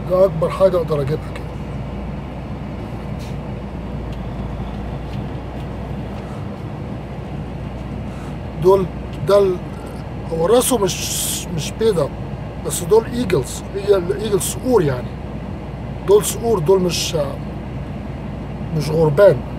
ده اكبر حاجه اقدر اجيبها كده. دول ده هو راسه مش بيضة، بس دول ايجلز، هي الايجل صقور يعني. دول صقور، دول مش غربان.